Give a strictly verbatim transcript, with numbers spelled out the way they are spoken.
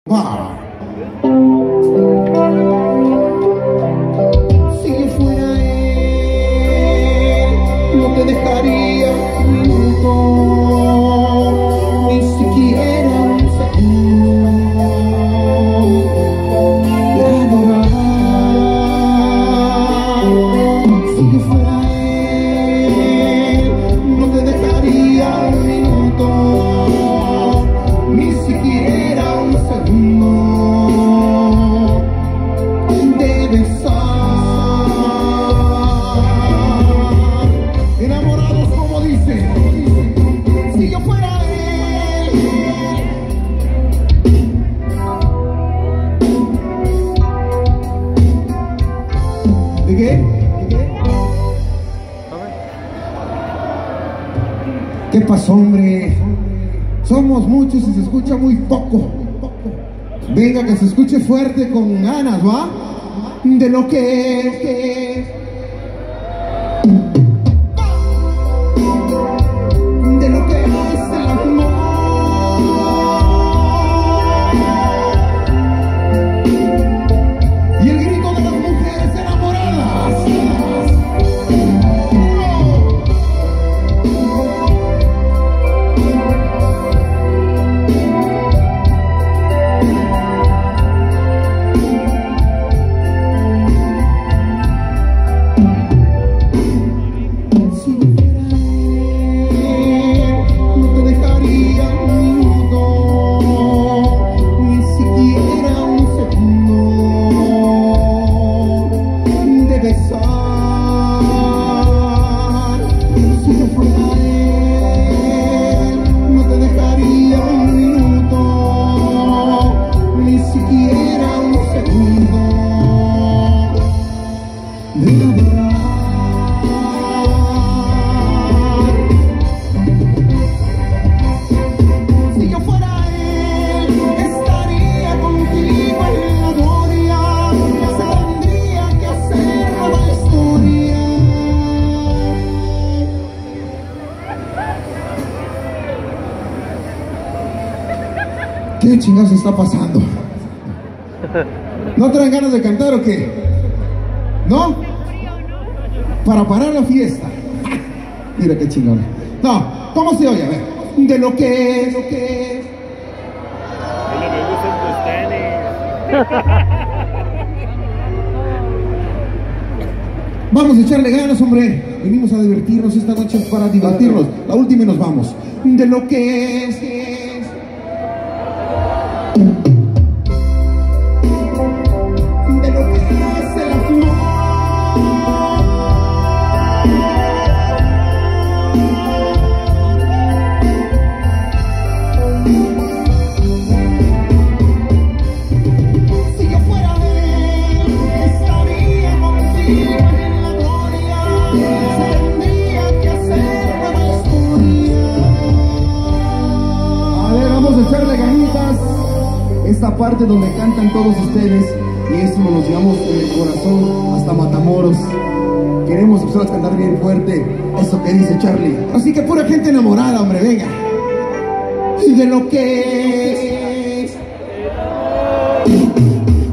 Ah. Si yo fuera él, no te dejaría un minuto, ni siquiera un segundo de adorar. Si yo fuera él, no te dejaría un minuto, ni siquiera un segundo de besar. Enamorados, como dice, si yo fuera él. ¿De qué? ¿De qué? ¿Qué pasó, hombre? Somos muchos y se escucha muy poco. Venga, que se escuche fuerte con ganas, ¿va? De lo que es, que es. De lo que es el amor. Y el grito de las mujeres enamoradas. ¿Qué chingados está pasando? ¿No traen ganas de cantar o qué? ¿No? Para parar la fiesta. Mira qué chingón. No, ¿cómo se oye? A ver. De lo que es, lo que es. Es lo que gustan tus tenis. Vamos a echarle ganas, hombre. Venimos a divertirnos esta noche para divertirnos. La última y nos vamos. De lo que es, es. De lo que es el amor. Si yo fuera él, estaría contigo en la gloria. Tendría que hacer nueva historia. A ver, vamos a echarle ganitas. Esta parte donde cantan todos ustedes, y esto nos llevamos en el corazón hasta Matamoros. Queremos empezar a cantar bien fuerte eso que dice Charlie. Así que pura gente enamorada, hombre, venga. Y de lo que es.